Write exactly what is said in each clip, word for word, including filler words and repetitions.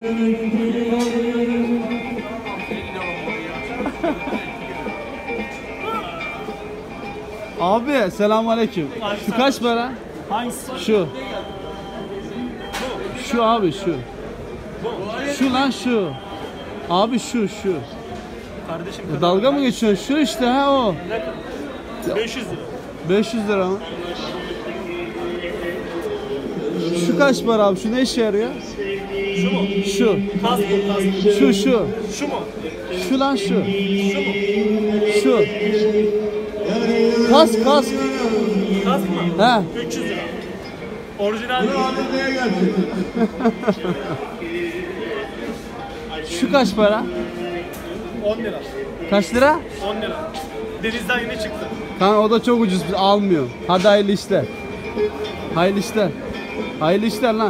Abi selamünaleyküm. Şu kaç para? Hangisi? Şu. Şu abi şu. Şu lan şu. Abi şu şu. Kardeşim E, dalga mı geçiyorsun? Şu işte ha o. beş yüz lira. beş yüz lira mı? Şu kaç para abi? Şu ne işe yarıyor? Şu mu? Şu. Kask bu kask. Şu şu. Şu mu? Şu lan şu. Şu mu? Şu. Kask kask. Kask mı? He. üç yüz lira. Orijinal değil. Şu kaç para? on lira. Kaç lira? on lira. Denizden yine çıktı. Kanka o da çok ucuz, biz almıyor. Hadi hayırlı işler. Hayırlı işler. Hayırlı işler lan.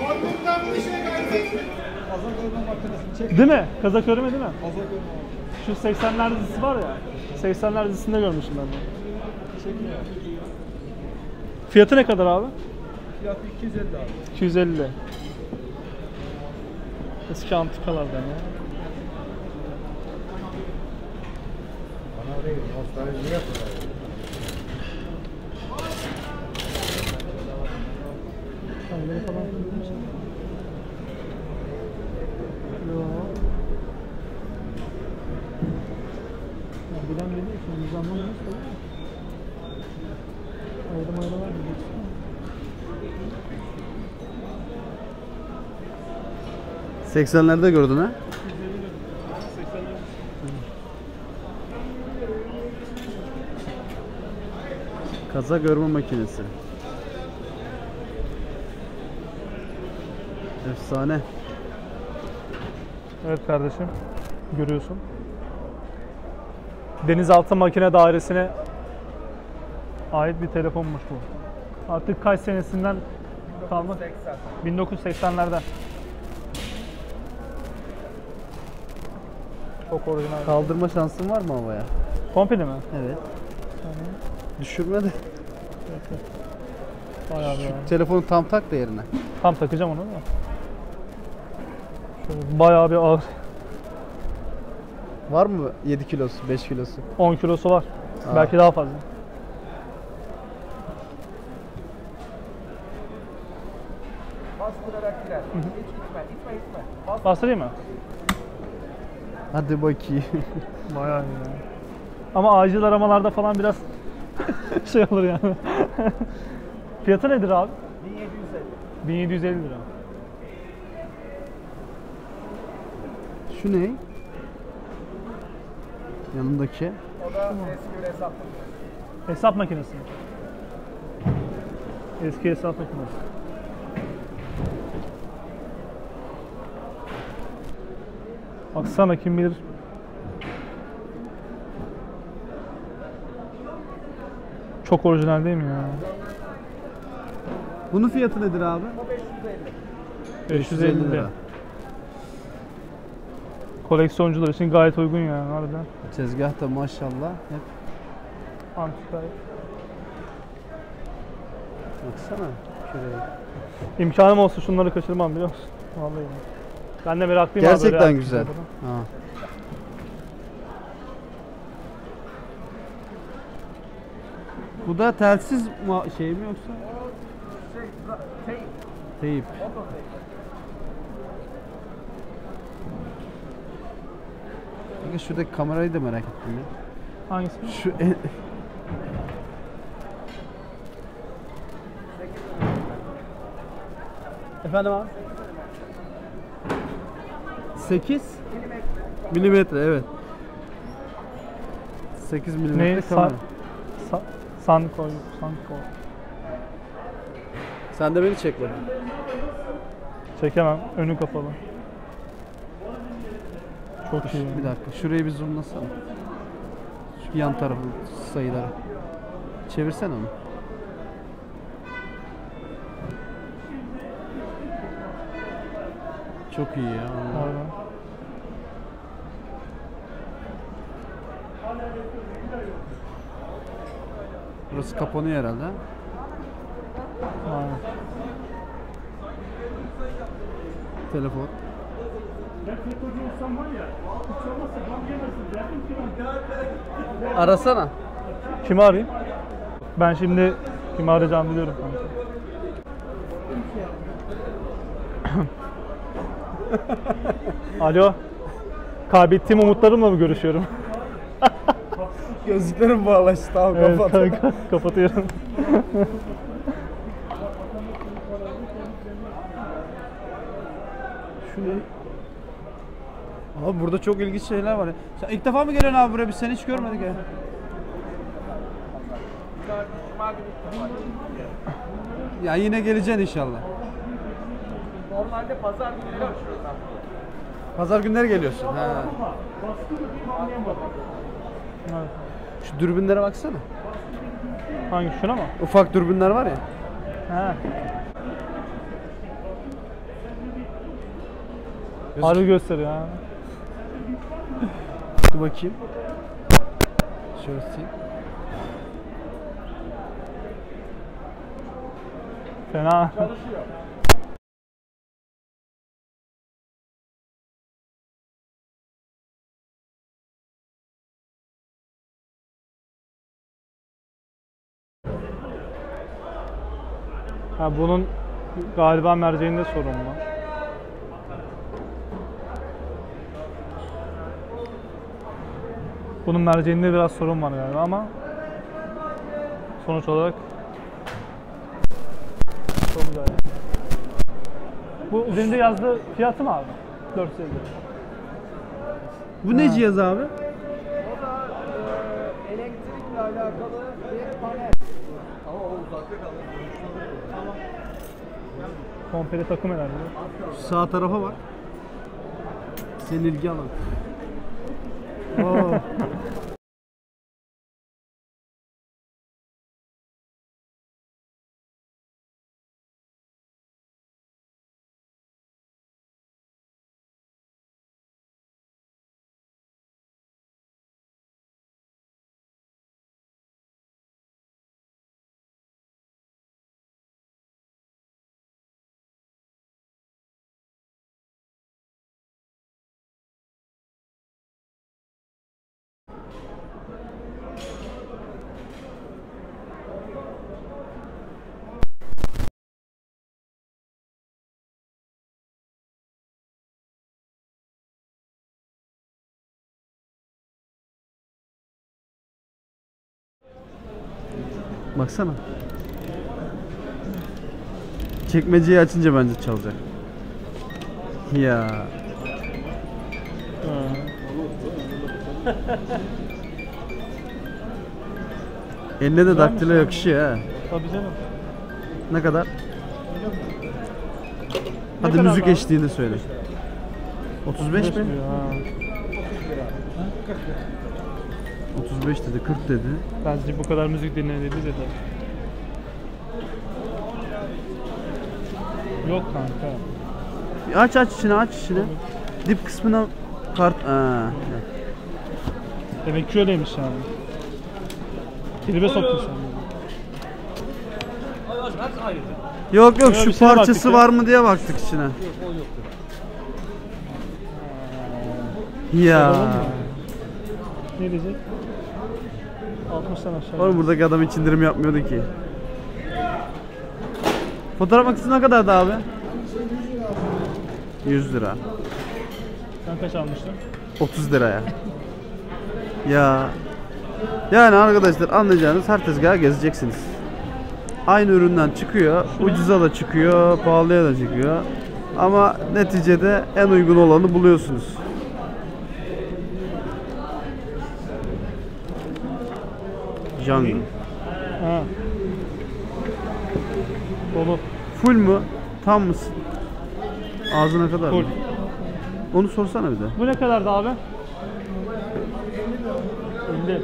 Değil mi? Kazak örme değil mi? Şu seksenler dizisi var ya. seksenler dizisinde görmüşüm ben de. Fiyatı ne kadar abi? Fiyatı iki yüz elli abi. iki yüz elli. Eski antikalardan ya. Bana oraya nostalji yapıyorlar. Onları falan koymuş. Yok. Ya bilen biliyor ki biz anlamıyoruz tabii. Ayrım ayrı var diyeceksin. seksenlerde gördün ha? Kaza görme makinesi. Efsane. Evet kardeşim, görüyorsun. Denizaltı Makine Dairesi'ne ait bir telefonmuş bu. Artık kaç senesinden kalma? bin dokuz yüz seksenlerden. Çok orijinal. Kaldırma şansın var mı havaya? Komple mi? Evet. Düşürme de. Bayağı bir yani. Telefonu tam tak da yerine. Tam takacağım onu da. Şöyle bayağı bir ağır. Var mı yedi kilosu, beş kilosu? on kilosu var. Aa. Belki daha fazla. Bastırarak girer. Hiç gitme, gitme, gitme. Bas. Bastırayım mı? Hadi bakayım. Bayağı iyi ya. Ama acil aramalarda falan biraz şey olur yani. Fiyatı nedir abi? bin yedi yüz elli. bin yedi yüz elli lira. Şu ne? Yanındaki. O da eski bir hesap. Hesap makinesi. Eski hesap makinesi. Baksana kim bilir. Çok orijinal değil mi ya? Bunun fiyatı nedir abi? beş yüz elli lira. Koleksiyoncular için gayet uygun yani harbiden. Tezgah da maşallah hep. Antika. Baksana şuraya. İmkanım olsa şunları kaçırmam biliyor musun? Vallahi. Ben de meraklıyım abi. Gerçekten böyle güzel. antika. Ha. Bu da telsiz ma- şey mi yoksa? Şey, teyp. Teyip. Oto teyp. Peki şuradaki kamerayı da merak ettim ya. Hangisi? Şu en... Efendim abi? sekiz milimetre evet. sekiz milimetre Ne? kamera. Sa sa Sanko. Sanko. Sen de beni çek bakayım. Çekemem. Önü kapalı. Çok iyi. Bir dakika şurayı bir zoomlasana. Şu yan tarafı sayıları. Çevirsene onu. Çok iyi ya. Aynen. Burası kapanıyor herhalde. Aynen. Telefon. Ben FETÖ'cü olsam var ya, hiç olmazsa gam yemezsin derdim ki ben. Arasana. Kimi arayayım? Ben şimdi kimi arayacağımı biliyorum kanka. Alo. Kaybettiğim umutlarımla mı görüşüyorum? Gözlüklerim bağlaştı. Tamam Evet kapat. kanka, kapatıyorum. Şu ne? Abi burada çok ilginç şeyler var ya. Sen ilk defa mı geliyorsun abi buraya? Biz seni hiç görmedik ya. Cuma günü ilk defa. Ya yine geleceksin inşallah. Normalde pazar günleri açıyoruz abi. Pazar günleri geliyorsun. Ha. Evet. Şu dürbünlere baksana. Hangi, şuna mı? Ufak dürbünler var ya. He. Harbi gösteriyor ha. Dur bakayım. Şöyle tutayım. Fena. Çalışıyor. Ha, bunun galiba merceğinde sorun var. Bunun merceğinde biraz sorun var galiba ama sonuç olarak çok güzel. Bu üzerinde yazdığı fiyatı mı abi? dört yüz elli. Bu ne Ha. cihaz abi? O da e, elektrikle alakalı bir panel. Ama o uzakta kalır. Tamam. Komple takım herhalde. Şu sağ tarafa bak. Senin ilgi alan. Oo. Baksana. Çekmeceyi açınca bence çalacak. Ya. Eline de daktilo yakışıyor ha. Tabii canım. Ne kadar? Ne Hadi kadar müzik abi? eşliğinde söyle. otuz beş mi? diyor, ha. otuz beş dedi, kırk dedi. Bence bu kadar müzik dinlenildi de. Yok kanka. Bir aç aç içine, aç içine. Dip kısmına kart... Aa, evet. Demek ki öyleymiş yani. Tribe soktun sen. Yok yok, Ya şu bir şeye parçası baktık ya. var mı diye baktık içine. Ya. Ne diyecek? altmıştan aşağı. Oğlum buradaki adam hiç indirim yapmıyordu ki. Fotoğraf makinesi ne kadardı abi? yüz lira. Sen kaç almıştın? otuz liraya. Ya. Yani arkadaşlar anlayacağınız her tezgahı gezeceksiniz. Aynı üründen çıkıyor, ucuza da çıkıyor, pahalıya da çıkıyor. Ama neticede en uygun olanı buluyorsunuz. Jungle. Ha. Dolu. Full mu? Tam mısın? Ağzına kadar Full. mı? Onu sorsana bir de. Bu ne kadardı abi? elli.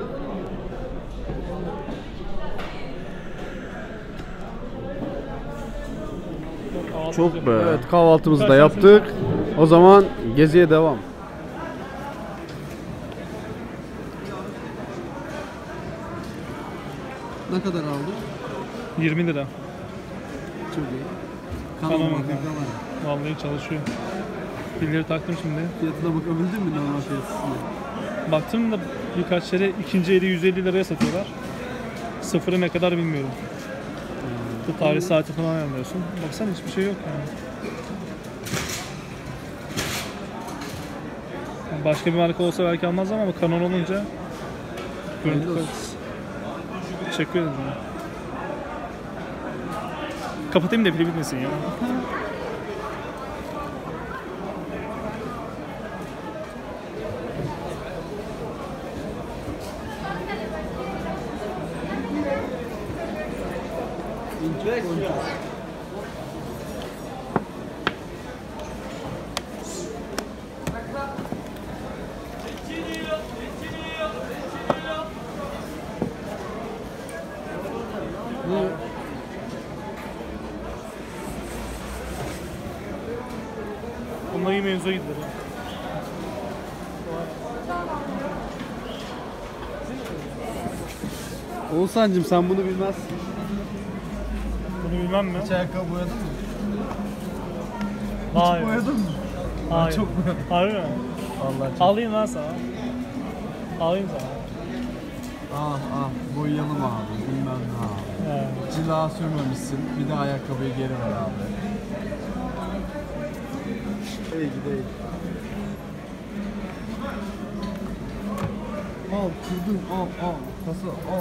Çok be. Evet, kahvaltımızı da yaptık. O zaman geziye devam. Ne kadar aldı? yirmi lira. Çok iyi. Tamam. Vallahi çalışıyor. Pilleri taktım şimdi. Fiyatına bakabildin mi normal fiyatısına? Baktım da birkaç yere ikinci eli yüz elli liraya satıyorlar. Sıfırı ne kadar bilmiyorum. Bu tarih saati falan ayarlıyorsun. Baksana hiçbir şey yok yani. Başka bir marka olsa belki almazdım ama Canon olunca görüntü Hayırlı olsun. kalitesi. Teşekkür ederim. Kapatayım da pili bitmesin ya. Bununla iyi mevzuya gidilir. Oğuzhan'cım sen bunu bilmezsin. Bunu bilmem mi? Hiç ayakkabı boyadın mı? Hayır. Boyadın mı? Hayır. çok boyadım. Harbi mi? Allah çok. Alayım lan sana. Alayım sana. Ah ah boyayalım abi bilmem ne abi. He. Cila sürmemişsin bir de ayakkabıyı geri ver abi. Değil değil. Al kurdum al al kasa al.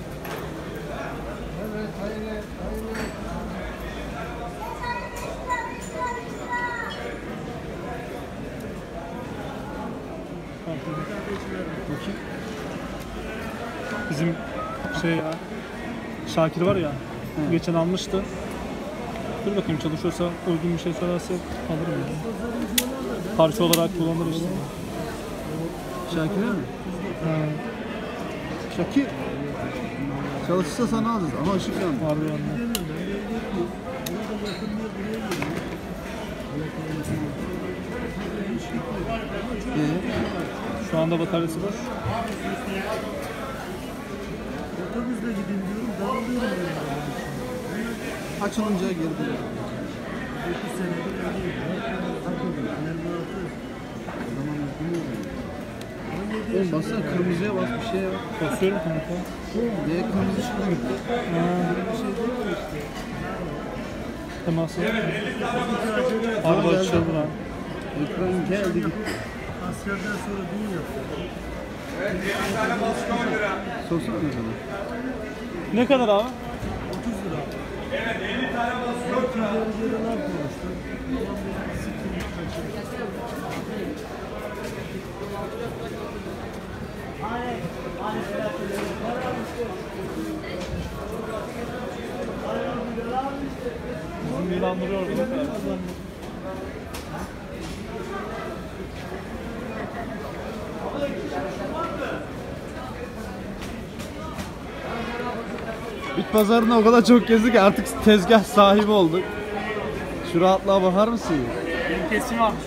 Evet hayır hayır. Bakayım. Bizim şey ya, Şakir var ya, geçen almıştı. Dur bakayım çalışıyorsa, uygun bir şey söylerse alırım yani. Parça olarak kullanır işte. Şakir'e mi? Ha, Şakir. Çalışırsa sana alacağız ama ışık yandı. harbi yani. Ee, Şu anda bataryası boş. Otobüsle gideyim diyorum dağılıyorum. açılınca girdi. dokuz senedir öyleyim. Oğlum baksana kırmızıya bas bir şeye bak. Basıyorum kanka. Niye kırmızı ışıkla gitti? Ha. Teması yok mu? Harbi geldi. açıldı lan. Ekran geldi gitti. Askerden sonra düğün yaptım. Sorsana ne kadar? Ne kadar abi? otuz lira. Son kimleri konuştum. Bizim yılandırıyor orada. Bit pazarına o kadar çok gezdik ki artık tezgah sahibi olduk. Şu rahatlığa bakar mısın ya? Benim kesim varmış.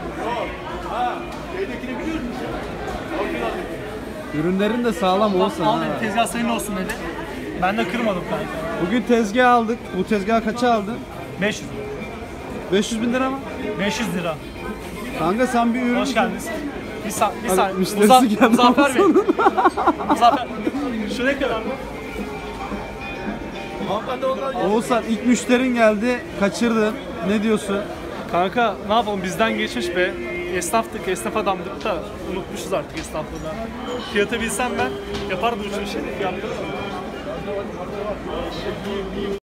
Ürünlerin de sağlam olsa Al ha. dedi, tezgah senin olsun dedi. Ben de kırmadım kanka. Bugün tezgah aldık. Bu tezgahı kaça aldın? beş yüz. beş yüz bin lira mı? beş yüz lira. Kanka sen bir ürün... Hoş geldiniz. Bir, sa bir Hadi, saniye. müşterisi Muza geldi Muzaffer Bey. ama Muzaffer. Şu ne kadar mı? Hanımefendi onlar ya. Oğuzhan ilk müşterin geldi. Kaçırdın. Ne diyorsun? Kanka ne yapalım bizden geçmiş be. Esnaftık, esnaf adamdık da unutmuşuz artık esnaflığı. Fiyatı bilsem ben yapardım şu şeyi. Fiyatları.